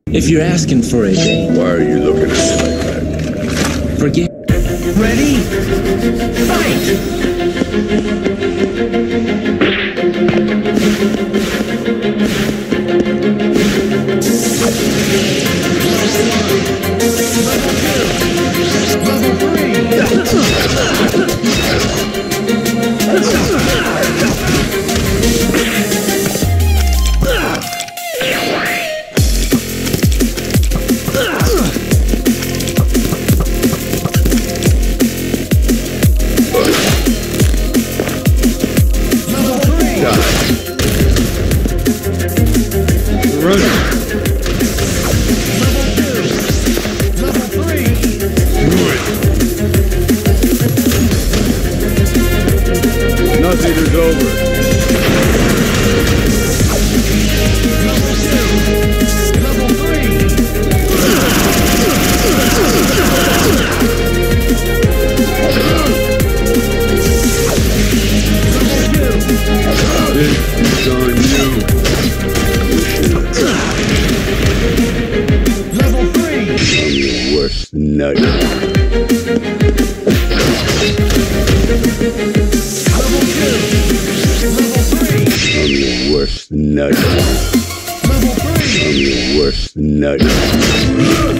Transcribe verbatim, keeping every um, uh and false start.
If you're asking for a date, Why are you looking at me like that? forget. Ready? Fight! Worst nut. I'm the worst nut.